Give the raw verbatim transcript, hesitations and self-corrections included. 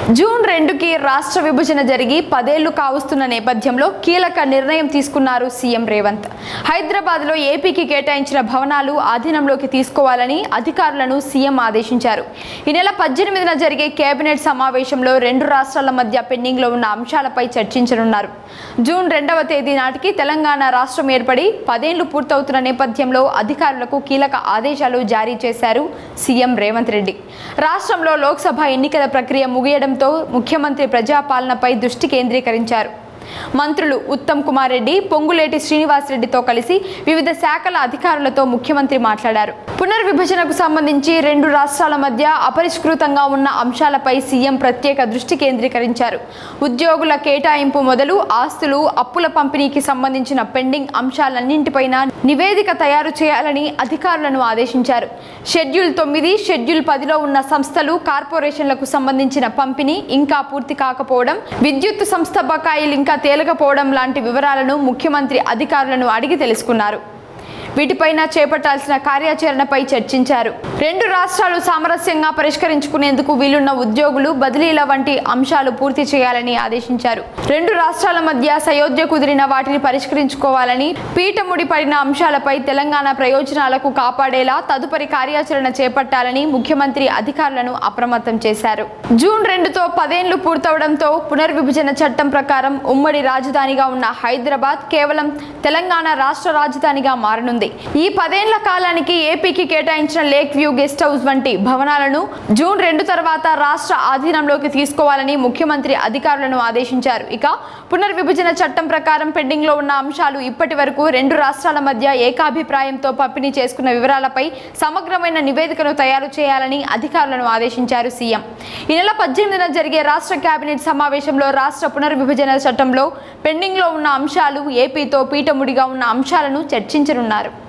June రెండుకి రాష్ట్ర విభజన జరిగి పదేళ్లు కావస్తున్న నేపథ్యంలో కీలక నిర్ణయం తీసుకున్నారు సీఎం రేవంత్. హైదరాబాద్లో ఏపీకి కేటాయించిన భవనాలు ఆధీనంలోకి తీసుకోవాలని అధికారులను సీఎం ఆదేశించారు. ఈ నెల పద్దెనిమిదిన జరిగే కేబినెట్ సమావేశంలో రెండు రాష్ట్రాల మధ్య పెండింగ్లో ఉన్న అంశాలపై చర్చించనున్నారు. జూన్ రెండవ తేదీ నాటికి తెలంగాణ రాష్ట్రం ఏర్పడి పదేళ్లు పూర్తవుతున్న నేపథ్యంలో అధికారులకు కీలక ఆదేశాలు జారీ చేశారు సీఎం రేవంత్ రెడ్డి. రాష్ట్రంలో లోక్సభ ఎన్నికల ప్రక్రియ ముగియడం తో ముఖ్యమంత్రి ప్రజాపాలనపై దృష్టి కేంద్రీకరించారు. మంత్రులు ఉత్తమ్ కుమార్ రెడ్డి, పొంగులేటి శ్రీనివాస్ రెడ్డితో కలిసి వివిధ శాఖల అధికారులతో ముఖ్యమంత్రి మాట్లాడారు. పునర్విభజనకు సంబంధించి రెండు రాష్ట్రాల మధ్య అపరిష్కృతంగా ఉన్న అంశాలపై సీఎం ప్రత్యేక దృష్టి కేంద్రీకరించారు. ఉద్యోగుల కేటాయింపు మొదలు ఆస్తులు, అప్పుల పంపిణీకి సంబంధించిన పెండింగ్ అంశాలన్నింటిపైన నివేదిక తయారు చేయాలని అధికారులను ఆదేశించారు. షెడ్యూల్ తొమ్మిది, షెడ్యూల్ పదిలో ఉన్న సంస్థలు, కార్పొరేషన్లకు సంబంధించిన పంపిణీ ఇంకా పూర్తి కాకపోవడం, విద్యుత్ సంస్థ బకాయిలు ఇంకా తేలకపోవడం లాంటి వివరాలను ముఖ్యమంత్రి అధికారులను అడిగి తెలుసుకున్నారు. వీటిపైన చేపట్టాల్సిన కార్యాచరణపై చర్చించారు. రెండు రాష్ట్రాలు సామరస్యంగా పరిష్కరించుకునేందుకు వీలున్న ఉద్యోగులు, బదిలీల వంటి అంశాలు పూర్తి చేయాలని ఆదేశించారు. రెండు రాష్ట్రాల మధ్య సయోధ్య కుదిరిన వాటిని పరిష్కరించుకోవాలని, పీఠముడి పడిన అంశాలపై తెలంగాణ ప్రయోజనాలకు కాపాడేలా తదుపరి కార్యాచరణ చేపట్టాలని ముఖ్యమంత్రి అధికారులను అప్రమత్తం చేశారు. జూన్ రెండుతో పదేళ్లు పూర్తవడంతో పునర్విభజన చట్టం ప్రకారం ఉమ్మడి రాజధానిగా ఉన్న హైదరాబాద్ కేవలం తెలంగాణ రాష్ట్ర రాజధానిగా మారనుంది. ఈ పదేళ్ల కాలానికి ఏపీకి కేటాయించిన లేక్ వ్యూ గెస్ట్ హౌస్ వంటి భవనాలను జూన్ రెండు తర్వాత రాష్ట్ర ఆధీనంలోకి తీసుకోవాలని ముఖ్యమంత్రి అధికారులను ఆదేశించారు. ఇక పునర్విభజన చట్టం ప్రకారం పెండింగ్ లో ఉన్న అంశాలు, ఇప్పటి వరకు రెండు రాష్ట్రాల మధ్య ఏకాభిప్రాయంతో పంపిణీ చేసుకున్న వివరాలపై సమగ్రమైన నివేదికను తయారు చేయాలని అధికారులను ఆదేశించారు సీఎం. ఈ నెల పద్దెనిమిదిన జరిగే రాష్ట్ర కేబినెట్ సమావేశంలో రాష్ట్ర పునర్విభజన చట్టంలో పెండింగ్ లో ఉన్న అంశాలు, ఏపీతో పీఠముడిగా ఉన్న అంశాలను చర్చించనున్నారు.